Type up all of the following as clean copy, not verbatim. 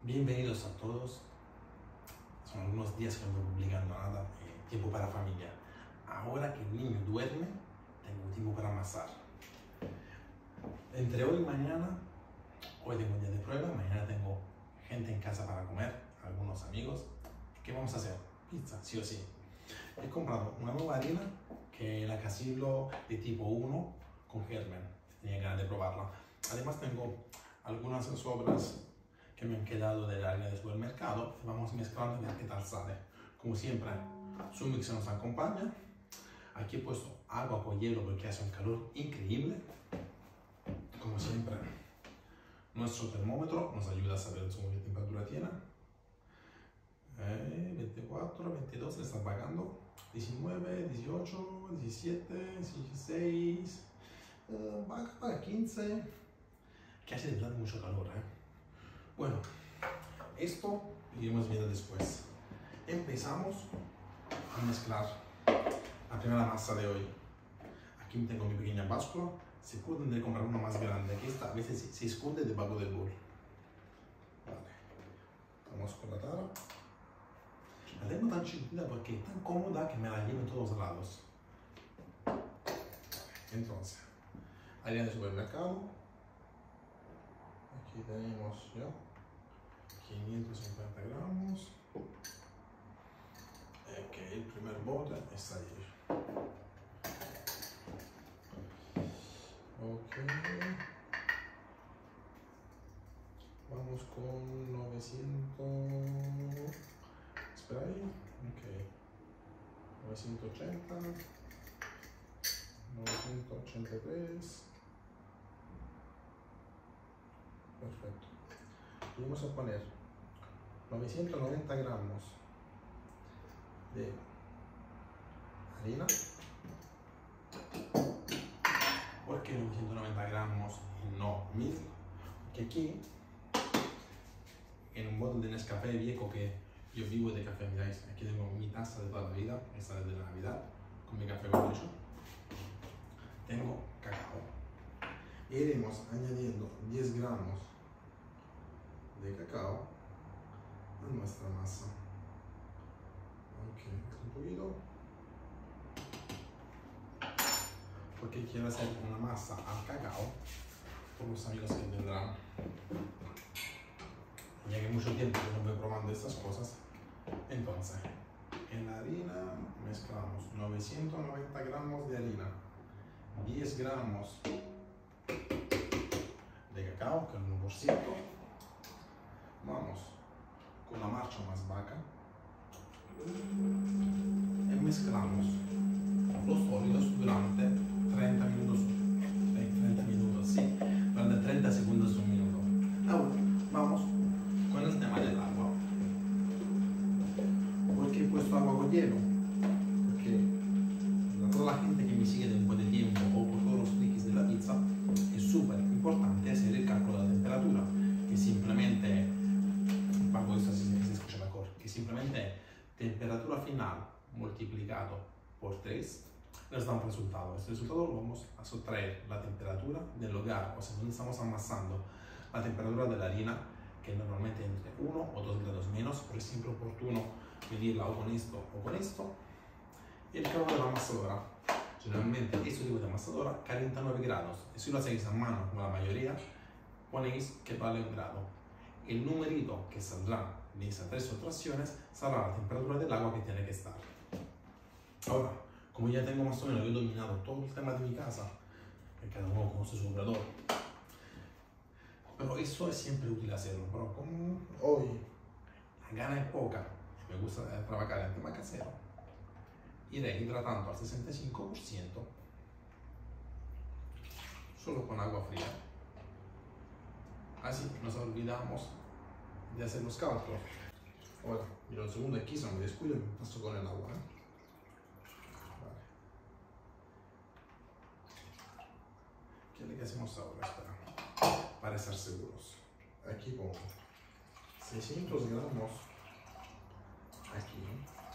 Bienvenidos a todos. Son algunos días que no estoy publicando nada. Tiempo para familia. Ahora que el niño duerme, tengo tiempo para amasar. Entre hoy y mañana, hoy tengo un día de prueba, mañana tengo gente en casa para comer, algunos amigos. ¿Qué vamos a hacer? Pizza, sí o sí. He comprado una nueva harina que es la Casillo de tipo 1 con germen. Tenía ganas de probarla. Además tengo algunas sobras que me han quedado del área del supermercado y vamos mezclando a ver qué tal sale. Como siempre, su mix nos acompaña. Aquí he puesto agua con hielo porque hace un calor increíble. Como siempre, nuestro termómetro nos ayuda a saber qué temperatura tiene. 24, 22 le está pagando, 19, 18, 17, 16, baja para 15, que hace de verdad mucho calor. Bueno, esto lo iremos viendo después. Empezamos a mezclar la primera masa de hoy. Aquí tengo mi pequeña báscula. Se puede comprar una más grande que esta, a veces se esconde debajo del bol. Vale, vamos con la tara. La tengo tan chiquita porque es tan cómoda que me la llevo en todos lados. Entonces, harina de supermercado. Aquí tenemos ya 550 gramos. Ok, el primer bote está ahí. Ok. Vamos con 900. Espera ahí. Ok. 980. 983. Perfecto. Y vamos a poner 990 gramos de harina. ¿Por qué 990 gramos y no 1000? Porque aquí, en un bote de Nescafé viejo que yo vivo de café, miráis, aquí tengo mi taza de toda la vida, esta es de la Navidad, con mi café con leche. Tengo cacao. Iremos añadiendo 10 gramos de cacao a nuestra masa. Ok, un poquito. Porque quiero hacer una masa al cacao por los amigos que tendrán. Ya que mucho tiempo que no voy probando estas cosas. Entonces, en la harina mezclamos 990 gramos de harina, 10 gramos de cacao, que es un 1%. Vamos con la marcha más baja y mezclamos los sólidos durante 30 minutos. 30 minutos, sí, durante 30 segundos un minuto. Ahora vamos con el tema del agua. ¿Por qué he puesto agua con hielo? Porque para toda la gente que me sigue de un poco de tiempo o por todos los frikis de la pizza, es súper importante hacer el cálculo de la temperatura, que simplemente, bajo esto se escucha mejor, que simplemente temperatura final multiplicado por 3 nos da un resultado. Este resultado lo vamos a sustraer la temperatura del lugar, o sea, donde estamos amasando, la temperatura de la harina, que normalmente entre 1 o 2 grados menos, pero es siempre oportuno medirla o con esto o con esto. Y el calor de la amasadora, generalmente este tipo de amasadora, 49 grados. Y si lo hacéis a mano, como la mayoría, ponéis que vale 1 grado. El numerito que saldrá de esas 3 sustracciones será la temperatura del agua que tiene que estar. Ahora, como ya tengo más o menos dominado todo el tema de mi casa, que cada uno conoce su operador, pero eso es siempre útil hacerlo. Pero como hoy la gana es poca, me gusta trabajar en el tema casero, iré hidratando al 65% solo con agua fría. Así nos olvidamos de hacer los cálculos. Ahora, mira un segundo aquí, si no me descuido, me paso con el agua. Vale. ¿Qué es lo que hacemos ahora? Espera, para estar seguros. Aquí pongo 600 gramos. Aquí.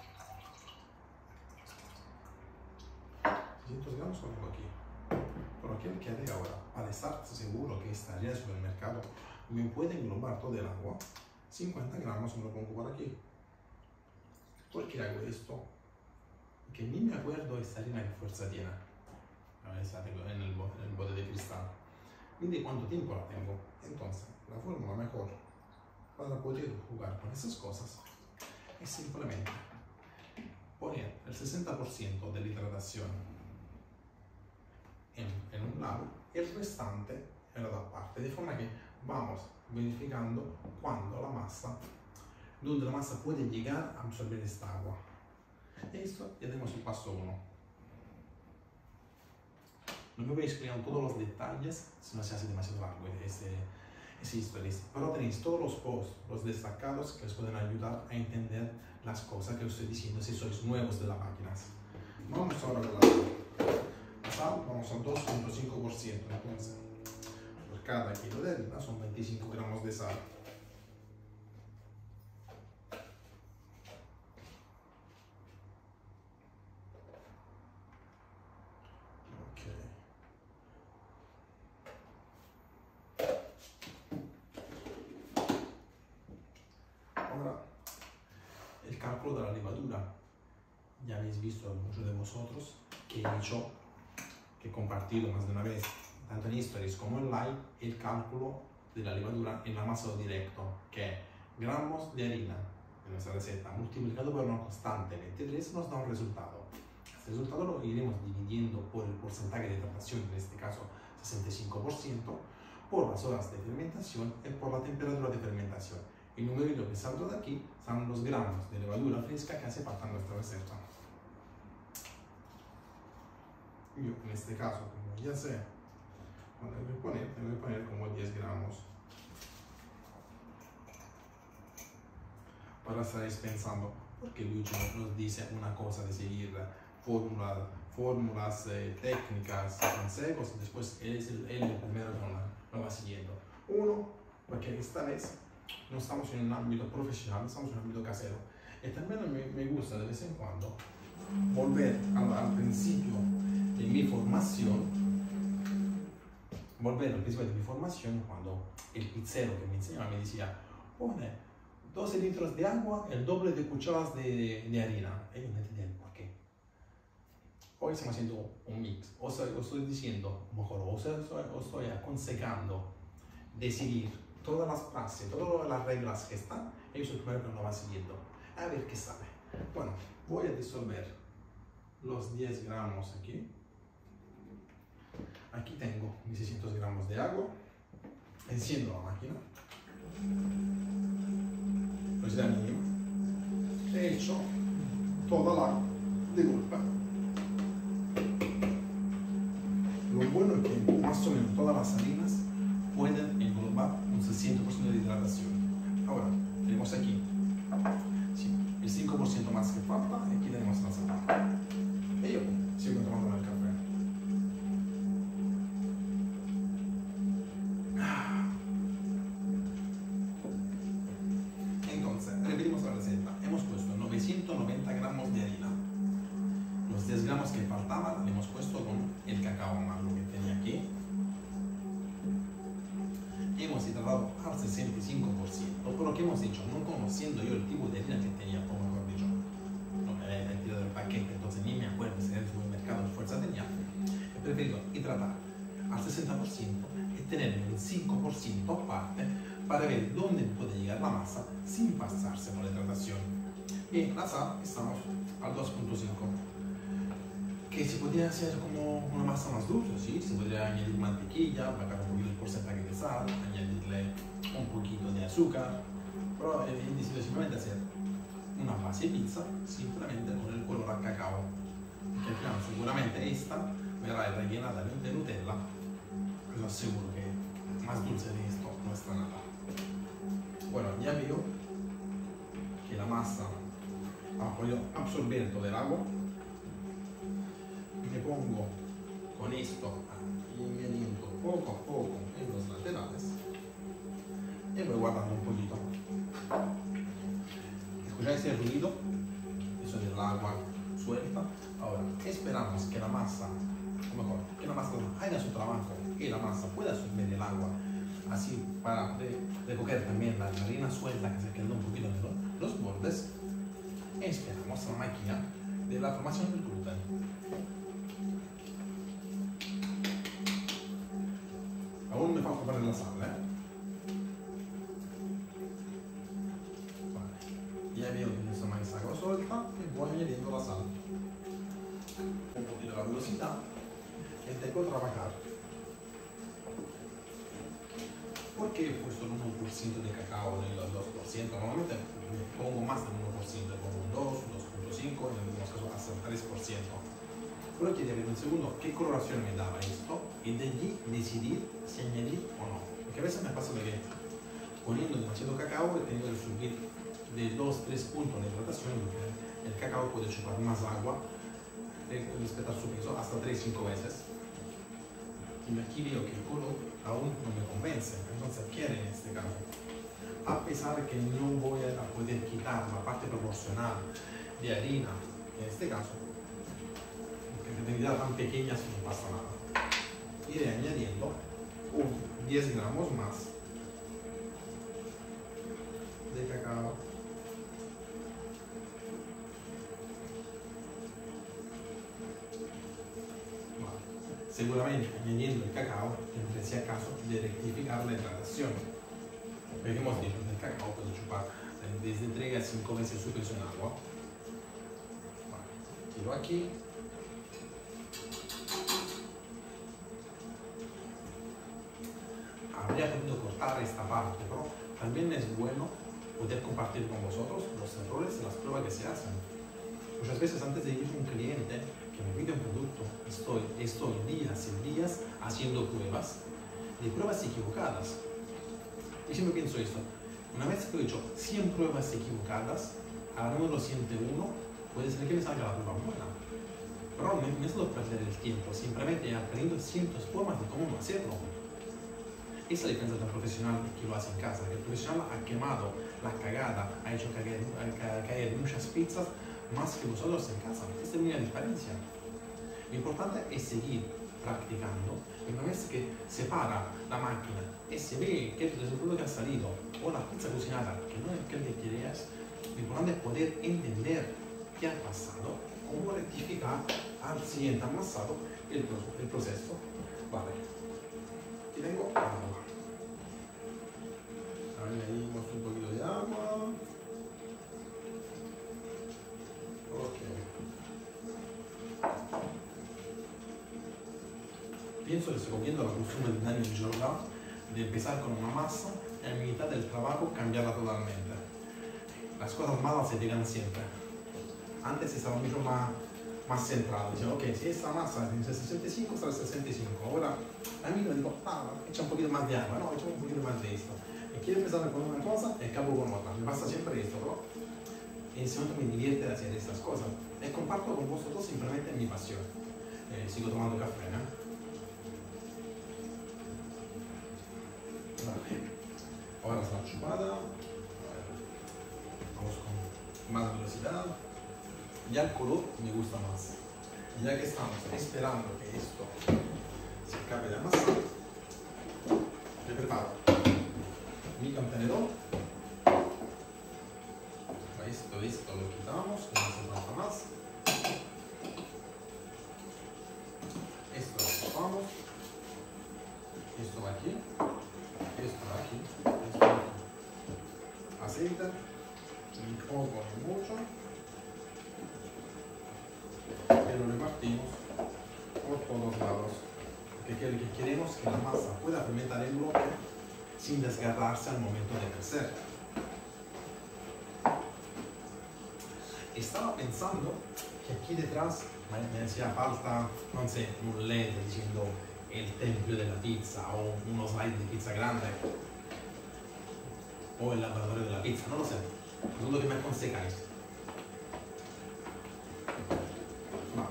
600 gramos lo pongo aquí. Pero aquel que haré ahora, para estar seguro que esta área del supermercado me puede englobar todo el agua, 50 gramos me lo pongo por aquí. ¿Por qué hago esto? Porque ni me acuerdo esta harina que fuerza tiene. A ver, esta tengo en el bote de cristal. Ni de cuánto tiempo la tengo. Entonces, la fórmula mejor para poder jugar con esas cosas es simplemente poner el 60% de la hidratación en un lado y el restante en la otra parte, de forma que vamos verificando cuando la masa, donde la masa puede llegar a absorber esta agua. Esto ya tenemos el paso 1. No me voy a explicar todos los detalles, si no se hace demasiado largo ese historias, pero tenéis todos los posts, los destacados que os pueden ayudar a entender las cosas que os estoy diciendo si sois nuevos de las máquinas. Vamos ahora con la sal, vamos al 2.5%, entonces por cada kilo de harina son 25 gramos de sal. Ahora, el cálculo de la levadura. Ya habéis visto muchos de vosotros que he dicho, que he compartido más de una vez, tanto en stories como en live, el cálculo de la levadura en amasado directo, que es gramos de harina de nuestra receta multiplicado por una constante 23 nos da un resultado. Este resultado lo iremos dividiendo por el porcentaje de hidratación, en este caso 65%, por las horas de fermentación y por la temperatura de fermentación. El numerito que saldrá de aquí son los gramos de levadura fresca que hace falta en nuestra receta. Yo en este caso, como ya sé cuánto voy a poner como 10 gramos. Ahora estaréis pensando, ¿por qué Luigi nos dice una cosa de seguir fórmulas técnicas, consejos, y después él es el primero que lo va siguiendo? Uno, porque esta vez no estamos en un ámbito profesional, estamos en un ámbito casero. Y también me gusta de vez en cuando volver al principio de mi formación, cuando el pizzero que me enseñaba me decía, pone 12 litros de agua, el doble de cucharadas de harina. Y yo no entendía el por qué. Hoy estamos haciendo un mix. Os estoy diciendo, mejor, os estoy aconsejando de seguir todas las frases, todas las reglas que están, y yo soy el primero que lo va siguiendo. A ver qué sale. Bueno, voy a disolver los 10 gramos aquí. Aquí tengo mis 600 gramos de agua. Enciendo la máquina. Velocidad mínima. He hecho toda la agua de golpe. Lo bueno es que más o menos todas las harinas pueden englobar un 60% de hidratación. Ahora, tenemos aquí el 5% más que falta, y aquí tenemos la sal. Y yo sigo tomando el café. Entonces, repetimos la receta. Hemos puesto 990 gramos de harina. Los 10 gramos que faltaban le hemos puesto con el cacao amargo que tenía aquí. Hemos hidratado al 65%, pero que hemos hecho, no conociendo yo el tipo de harina que tenía, o mejor dicho, no me había retirado del paquete, entonces ni me acuerdo si en el supermercado de fuerza tenía, he preferido hidratar al 60% y tener un 5% aparte para ver dónde puede llegar la masa sin pasarse por la hidratación. Y la sal estamos al 2.5. Que se podría hacer como una masa más dulce, ¿sí? Se podría añadir mantequilla, bajar un poquito el porcentaje de sal, añadirle un poquito de azúcar, pero he decidido simplemente hacer una base de pizza simplemente con el color a cacao, que al final seguramente esta verrà rellenada de Nutella, pero aseguro que más dulce de esto no está nada. Bueno, ya veo que la masa ha podido absorber todo el agua. Me pongo con esto añadiendo poco a poco en los laterales y voy guardando un poquito. ¿Escucháis el ruido? Eso del agua suelta. Ahora esperamos que la masa, o mejor, que la masa haga su trabajo y la masa pueda absorber el agua así para recoger también la harina suelta que se quedó un poquito en los bordes, y esperamos la máquina de la formación del gluten. Aún me falta poner la sal, Vale. Ya veo que insomma esta cosa suelta y voy añadiendo la sal. Un poquito la velocidad y tengo que trabajar. ¿Por qué he puesto el 1% de cacao del 2%? Normalmente me pongo más del 1%, pongo un 2, un 2.5, en algunos casos hasta el 3%. Pero quiero ver un segundo qué coloración me daba esto y de allí decidir si añadir o no. Porque a veces me pasa de que poniendo demasiado cacao he tenido que subir de 2-3 puntos la hidratación, porque el cacao puede chupar más agua respecto a su peso hasta 3-5 veces. Y aquí veo que el color aún no me convence, entonces quiere en este caso. A pesar que no voy a poder quitar la parte proporcional de harina, en este caso, porque en realidad tan pequeñas no pasa nada. Iré añadiendo un 10 gramos más de cacao. Seguramente añadiendo el cacao tendré si acaso de rectificar la hidratación. Porque hemos dicho que el cacao puede chupar desde 3 a 5 veces su peso en agua. Vale, tiro aquí. Habría podido cortar esta parte, pero también es bueno poder compartir con vosotros los errores y las pruebas que se hacen. Muchas veces antes de ir a un cliente que me pide un producto, estoy días y días haciendo pruebas equivocadas. Y siempre pienso esto, una vez que he hecho 100 pruebas equivocadas, a la número 101 puede ser que me salga la prueba buena. Pero no me suelo perder el tiempo, simplemente aprendiendo cientos formas de cómo no hacerlo. Esa es la diferencia del profesional que lo hace en casa, que el profesional ha quemado la cagada, ha hecho caer muchas pizzas más que vosotros en casa. Esta es mi diferencia. Lo importante es seguir practicando, y una vez que se para la máquina y se ve que el resultado que ha salido o la pizza cocinada que no es el que querías, lo importante es poder entender qué ha pasado, cómo rectificar al siguiente amasado el proceso. Vale, aquí tengo agua. Añadimos un poquito de agua. Ok. Pienso que estoy cogiendo la costumbre de Daniel Jordan de empezar con una masa y a mitad del trabajo cambiarla totalmente. Las cosas malas se pegan siempre. Antes estaba mucho más centrado, diciamo ok, si esta masa es de 65, será 65. Ahora a mí lo digo, echa un poquito más de agua, no, echa un poquito más de esto. Y quiero empezar con una cosa y acabo con otra. Me pasa siempre esto, ¿no? En ese momento me divierte hacer estas cosas. Y comparto con vosotros simplemente mi pasión. Sigo tomando café, ¿no? Vale. Ahora está chupada. Vamos con más velocidad. Ya el color me gusta más. Y ya que estamos esperando que esto se acabe de amasar, me preparo mi contenedor. Esto lo quitamos, no hace falta más. Esto lo ocupamos. Esto va aquí. Esto va aquí. Esto va aquí. Aceite. No pone mucho. Y lo repartimos por todos lados. Porque lo que queremos es que la masa pueda fermentar en bloque sin desgarrarse al momento de crecer. Estaba pensando que aquí detrás me hacía falta, no sé, un LED diciendo el templo de la pizza o unos slide de pizza grande o el laboratorio de la pizza, no lo sé. Es lo que me aconsejáis. Vale.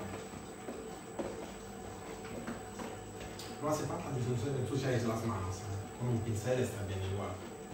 No hace falta que ensuciáis las manos, con un pincel está bien igual.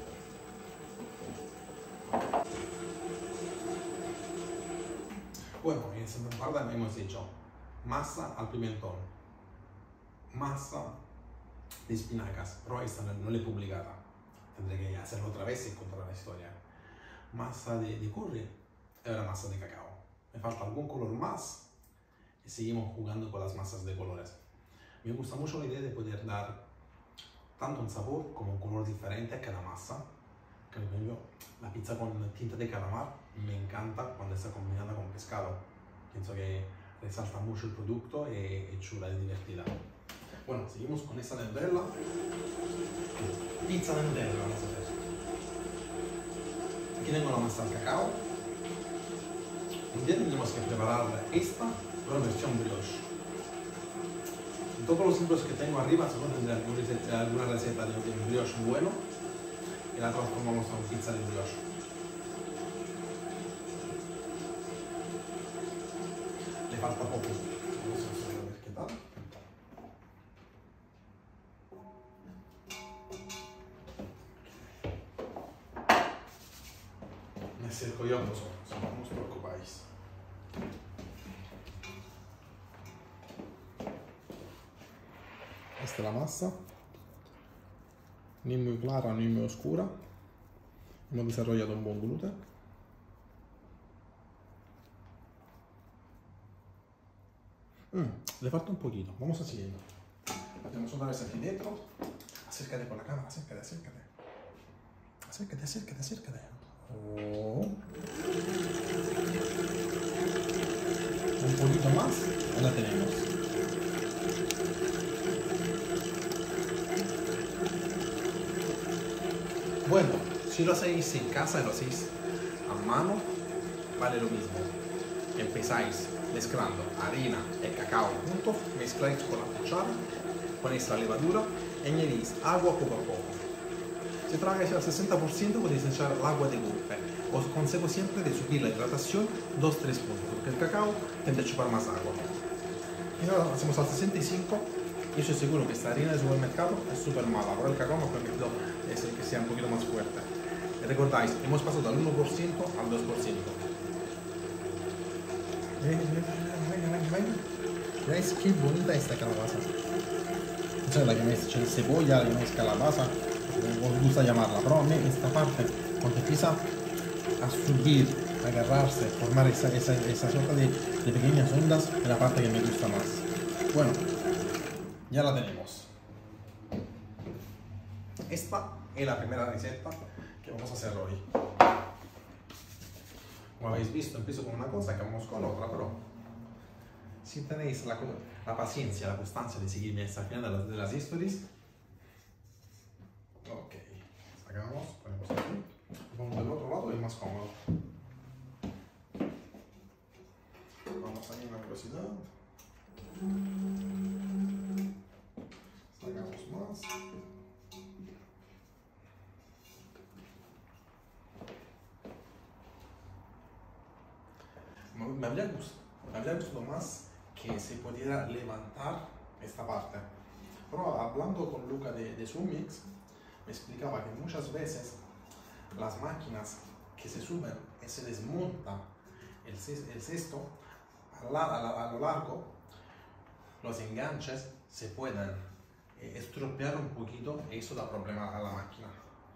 Bueno, en esta parte hemos hecho masa al pimentón, masa de espinacas, pero esta no l'ho pubblicata. tendré que hacerlo otra vez y contar la historia. Masa de curry y ahora masa de cacao. Me falta algún color más y seguimos jugando con las masas de colores. Me gusta mucho la idea de poder dar tanto un sabor como un color diferente a cada masa. Por ejemplo, la pizza con tinta de calamar me encanta cuando está combinada con pescado. Pienso que resalta mucho el producto y es chula y divertida. Bueno, seguimos con esta de Nutella. Pizza de Nutella vamos a hacer. Aquí tengo la masa de cacao. Un día tenemos que preparar esta, pero en versión brioche. En todos los libros que tengo arriba seguro tendré alguna receta de un brioche bueno y la transformamos en pizza de brioche. Le falta poco. Vamos a ver qué tal. Me acerco yo a vosotros, no os preocupáis. Esta es la masa, ni muy clara ni muy oscura. Hemos desarrollado un buen gluten. Le falta un poquito, vamos a seguir. La tenemos otra vez aquí dentro. Acércate con la cámara, acércate, acércate. Acércate, acércate, acércate. Oh. Un poquito más, ya la tenemos. Bueno, si lo hacéis en casa y lo hacéis a mano, vale lo mismo. Empezáis mezclando harina y cacao juntos, mezcláis con la cuchara, ponéis la levadura y añadís agua poco a poco. Si tragáis al 60% podéis echar el agua de golpe. Os aconsejo siempre de subir la hidratación 2-3 puntos, porque el cacao tiende a chupar más agua. Y ahora hacemos al 65%. Yo estoy seguro que esta harina de supermercado es súper mala, pero el cacao me ha permitido que sea un poquito más fuerte. Y recordáis, hemos pasado del 1% al 2%. Venga. ¿Veis qué bonita esta calabaza? Esa es la que me echa cebolla, la que me echa calabaza, como os gusta llamarla, pero a mí esta parte, cuando empieza a subir, a agarrarse, formar esa suerte de pequeñas ondas, es la parte que me gusta más. Bueno, ya la tenemos. Esta es la primera receta que vamos a hacer hoy. Como habéis visto, empiezo con una cosa, acabamos con otra, pero si tenéis la paciencia, la constancia de seguirme hasta el final de las stories, ok, sacamos, ponemos aquí, pongo del otro lado y es más cómodo. Vamos a ir a una velocidad. Sacamos más. Me habría gustado más que se pudiera levantar esta parte. Pero hablando con Luca de Sumix, me explicaba que muchas veces las máquinas que se suben y se desmonta el cesto a lo largo, los enganches se pueden estropear un poquito y eso da problema a la máquina.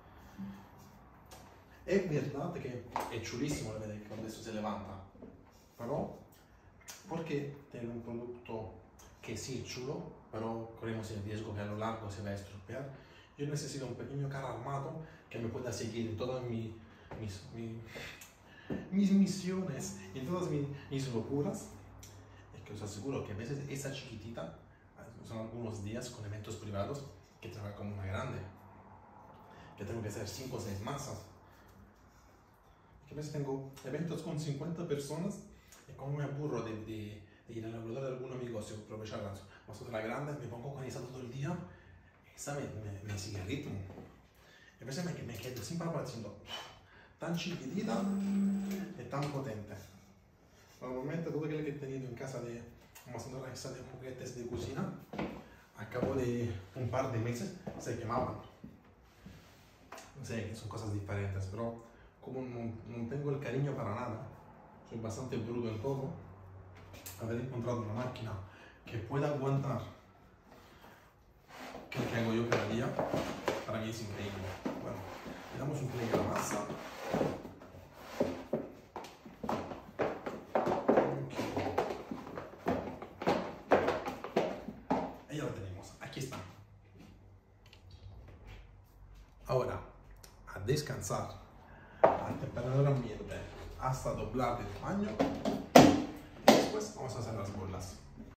Es verdad que es chulísimo cuando eso se levanta, pero porque tengo un producto que sí es chulo, pero corremos el riesgo que a lo largo se va a estropear, yo necesito un pequeño carro armado que me pueda seguir en todas mis misiones, en todas mis locuras. Es que os aseguro que a veces esa chiquitita, son algunos días con eventos privados que trabaja como una grande, que tengo que hacer 5 o 6 masas. Que a veces tengo eventos con 50 personas y como me aburro de ir al laboratorio de algún amigo y aprovechar las masas grandes, me pongo con esa todo el día, esa me sigue el ritmo. Y a veces me quedo sin palabras diciendo, tan chiquitita y tan potente. Normalmente todo aquello que he tenido en casa de amasando esa de juguetes de cocina, a cabo de un par de meses se quemaban. No sé, son cosas diferentes, pero como no tengo el cariño para nada, soy bastante bruto en todo, haber encontrado una máquina que pueda aguantar que hago yo cada día, para mí es increíble. Bueno, aquí está. Ahora, a descansar a temperatura ambiente hasta doblar de tamaño y después vamos a hacer las bolas.